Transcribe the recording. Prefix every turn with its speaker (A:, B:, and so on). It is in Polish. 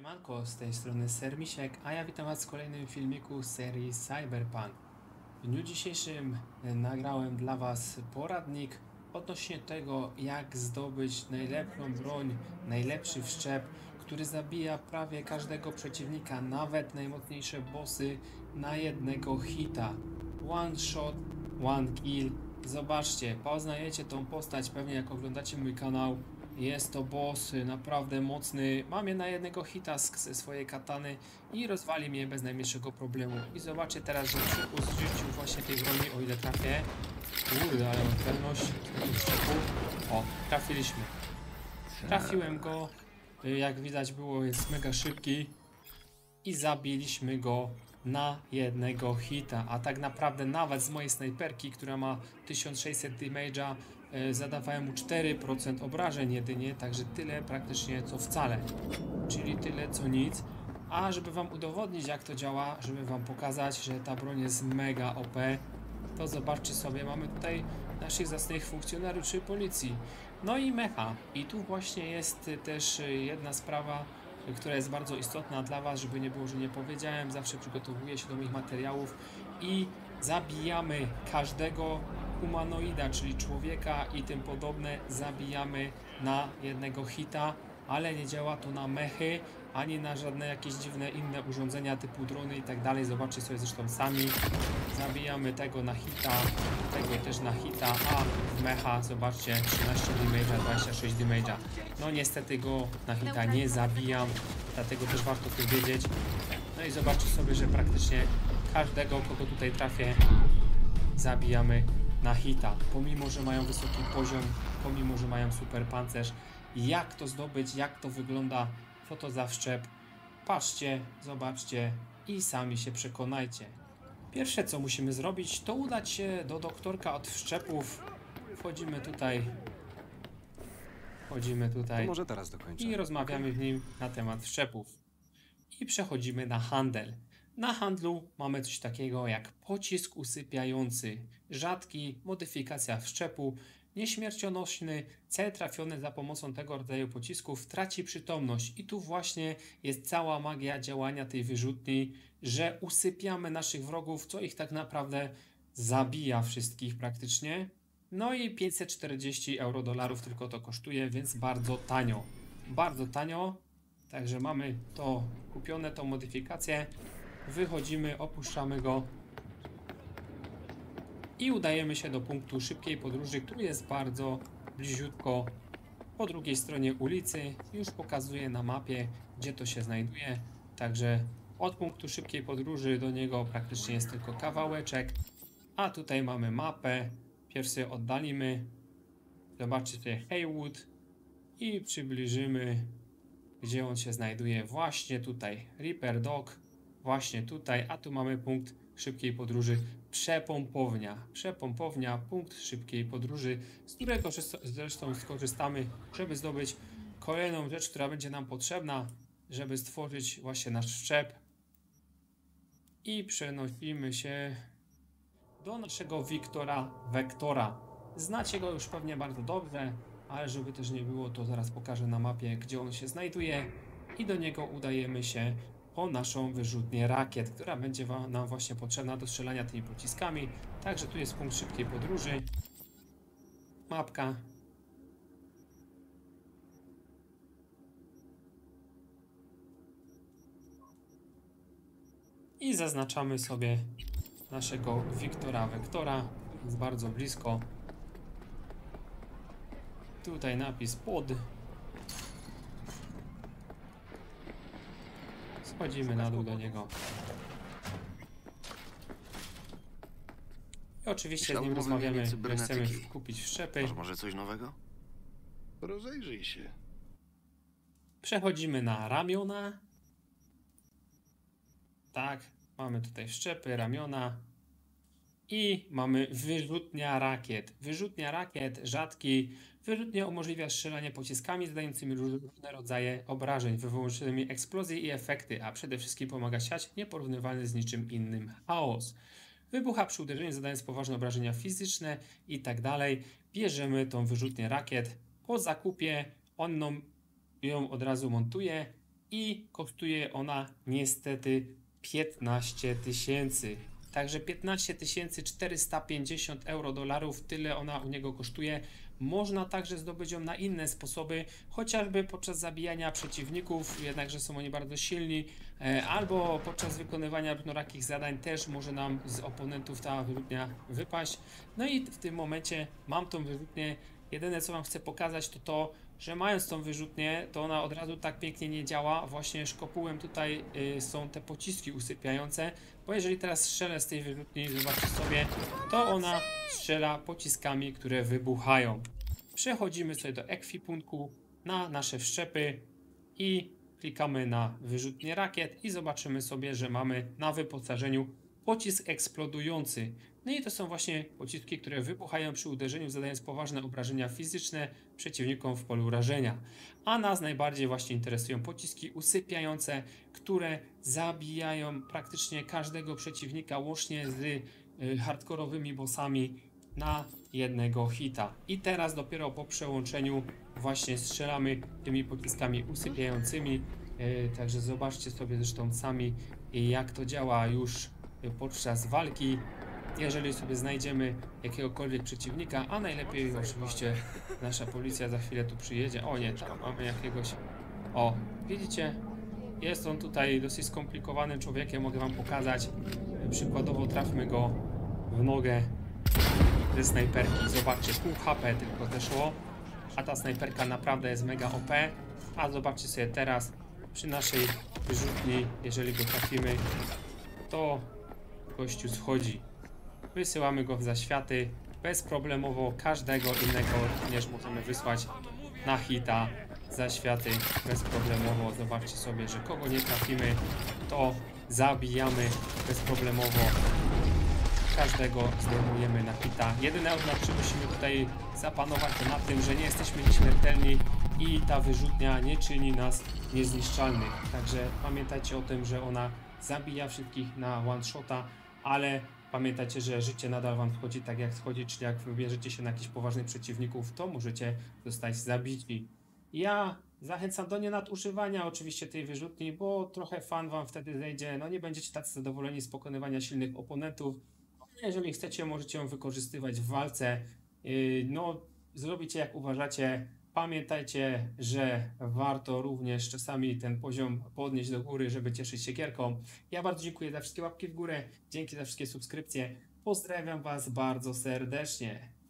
A: Siemanko, z tej strony Sermisiek, a ja witam Was w kolejnym filmiku z serii Cyberpunk. W dniu dzisiejszym nagrałem dla Was poradnik odnośnie tego, jak zdobyć najlepszą broń, najlepszy wszczep, który zabija prawie każdego przeciwnika, nawet najmocniejsze bossy na jednego hita. One shot, one kill. Zobaczcie, poznajecie tą postać pewnie jak oglądacie mój kanał. Jest to boss naprawdę mocny. Mam je na jednego hita ze swojej katany i rozwali mnie bez najmniejszego problemu. I zobaczcie teraz, że użyciu właśnie tej broni, o ile trafię. Kurde, ale mam pewność tego szczepu. O, trafiliśmy. Trafiłem go. Jak widać było, jest mega szybki. I zabiliśmy go na jednego hita. A tak naprawdę nawet z mojej snajperki, która ma 1600 damage'a, zadawałem mu 4% obrażeń jedynie, także tyle praktycznie co wcale, czyli tyle co nic. A żeby wam udowodnić jak to działa, żeby wam pokazać, że ta broń jest mega OP, to zobaczcie sobie, mamy tutaj naszych zacnych funkcjonariuszy policji, no i mecha. I tu właśnie jest też jedna sprawa, która jest bardzo istotna dla was, żeby nie było, że nie powiedziałem, zawsze przygotowuję się do moich materiałów i zabijamy każdego humanoida, czyli człowieka i tym podobne, zabijamy na jednego hita, ale nie działa to na mechy, ani na żadne jakieś dziwne inne urządzenia typu drony i tak dalej. Zobaczcie sobie zresztą sami. Zabijamy tego na hita, tego też na hita, a w mecha zobaczcie 13 damage'a, 26 damage'a. No niestety go na hita nie zabijam, dlatego też warto to wiedzieć. No i zobaczcie sobie, że praktycznie każdego, kogo tutaj trafię, zabijamy na hita, pomimo że mają wysoki poziom, pomimo że mają super pancerz. Jak to zdobyć, jak to wygląda, co to za wszczep? Patrzcie, zobaczcie i sami się przekonajcie. Pierwsze co musimy zrobić, to udać się do doktorka od wszczepów. Wchodzimy tutaj
B: Może teraz dokończę.
A: i rozmawiamy w nim na temat wszczepów. I przechodzimy na handel. Na handlu mamy coś takiego jak pocisk usypiający, rzadki, modyfikacja wszczepu, nieśmiercionośny, cel trafiony za pomocą tego rodzaju pocisków traci przytomność. I tu właśnie jest cała magia działania tej wyrzutni, że usypiamy naszych wrogów, co ich tak naprawdę zabija wszystkich praktycznie. No i 540 euro tylko to kosztuje, więc bardzo tanio. Bardzo tanio. Także mamy to kupione, tą modyfikację. Wychodzimy, opuszczamy go i udajemy się do punktu szybkiej podróży, który jest bardzo bliziutko po drugiej stronie ulicy. Już pokazuję na mapie, gdzie to się znajduje. Także od punktu szybkiej podróży do niego praktycznie jest tylko kawałeczek. A tutaj mamy mapę. Pierw sobie oddalimy. Zobaczcie tutaj Haywood i przybliżymy, gdzie on się znajduje. Właśnie tutaj Reaper Dog, właśnie tutaj, a tu mamy punkt szybkiej podróży Przepompownia, punkt szybkiej podróży, z którego zresztą skorzystamy, żeby zdobyć kolejną rzecz, która będzie nam potrzebna, żeby stworzyć właśnie nasz wszczep. I przenosimy się do naszego Wektora. Znacie go już pewnie bardzo dobrze, ale żeby też nie było, to zaraz pokażę na mapie, gdzie on się znajduje i do niego udajemy się po naszą wyrzutnię rakiet, która będzie nam właśnie potrzebna do strzelania tymi pociskami. Także tu jest punkt szybkiej podróży, mapka. I zaznaczamy sobie naszego Wektora, jest bardzo blisko. Tutaj napis pod. Schodzimy na dół do niego. I oczywiście z nim rozmawiamy, że chcemy kupić wszczepy.
C: Może coś nowego?
D: Rozejrzyj się.
A: Przechodzimy na ramiona. Tak, mamy tutaj wszczepy, ramiona. I mamy wyrzutnia rakiet. Wyrzutnia rakiet, rzadki. Wyrzutnia umożliwia strzelanie pociskami zadającymi różne rodzaje obrażeń, wywołującymi eksplozje i efekty, a przede wszystkim pomaga siać nieporównywalny z niczym innym chaos. Wybucha przy uderzeniu, zadając poważne obrażenia fizyczne i tak dalej. Bierzemy tą wyrzutnię rakiet. Po zakupie on ją od razu montuje i kosztuje ona niestety 15 tysięcy. Także 15 450 euro dolarów, tyle ona u niego kosztuje. Można także zdobyć ją na inne sposoby, chociażby podczas zabijania przeciwników, jednakże są oni bardzo silni, albo podczas wykonywania różnorakich zadań też może nam z oponentów ta wyrzutnia wypaść. No i w tym momencie mam tą wyrzutnię. Jedyne co wam chcę pokazać to to, że mając tą wyrzutnię, to ona od razu tak pięknie nie działa. Właśnie szkopułem tutaj są te pociski usypiające, bo jeżeli teraz strzelę z tej wyrzutni, zobaczcie sobie, to ona strzela pociskami, które wybuchają. Przechodzimy sobie do ekwipunku, na nasze wszczepy i klikamy na wyrzutnię rakiet i zobaczymy sobie, że mamy na wyposażeniu pocisk eksplodujący. No i to są właśnie pociski, które wybuchają przy uderzeniu, zadając poważne obrażenia fizyczne przeciwnikom w polu rażenia. A nas najbardziej właśnie interesują pociski usypiające, które zabijają praktycznie każdego przeciwnika, łącznie z hardkorowymi bossami na jednego hita. I teraz dopiero po przełączeniu właśnie strzelamy tymi pociskami usypiającymi. Także zobaczcie sobie zresztą sami, jak to działa już podczas walki. Jeżeli sobie znajdziemy jakiegokolwiek przeciwnika, a najlepiej oczywiście nasza policja za chwilę tu przyjedzie. O nie, tam mamy jakiegoś... O, widzicie? Jest on tutaj dosyć skomplikowanym człowiekiem, mogę wam pokazać. Przykładowo trafmy go w nogę ze snajperki. Zobaczcie, pół HP tylko zeszło, a ta snajperka naprawdę jest mega OP. A zobaczcie sobie teraz przy naszej wyrzutni, jeżeli go trafimy, to gościu schodzi. Wysyłamy go w zaświaty bezproblemowo, każdego innego również możemy wysłać na hita. Zaświaty bezproblemowo. Zobaczcie sobie, że kogo nie trafimy, to zabijamy bezproblemowo. Każdego zdejmujemy na hita. Jedyne, na czym musimy tutaj zapanować, to na tym, że nie jesteśmy nieśmiertelni i ta wyrzutnia nie czyni nas niezniszczalnych. Także pamiętajcie o tym, że ona zabija wszystkich na one shota, ale pamiętajcie, że życie nadal wam wchodzi tak jak schodzi, czyli jak wybierzecie się na jakichś poważnych przeciwników, to możecie zostać zabici. Ja zachęcam do nienadużywania oczywiście tej wyrzutni, bo trochę fan wam wtedy zejdzie, no nie będziecie tacy zadowoleni z pokonywania silnych oponentów. Jeżeli chcecie, możecie ją wykorzystywać w walce, no zrobicie jak uważacie. Pamiętajcie, że warto również czasami ten poziom podnieść do góry, żeby cieszyć się gierką. Ja bardzo dziękuję za wszystkie łapki w górę, dzięki za wszystkie subskrypcje. Pozdrawiam was bardzo serdecznie.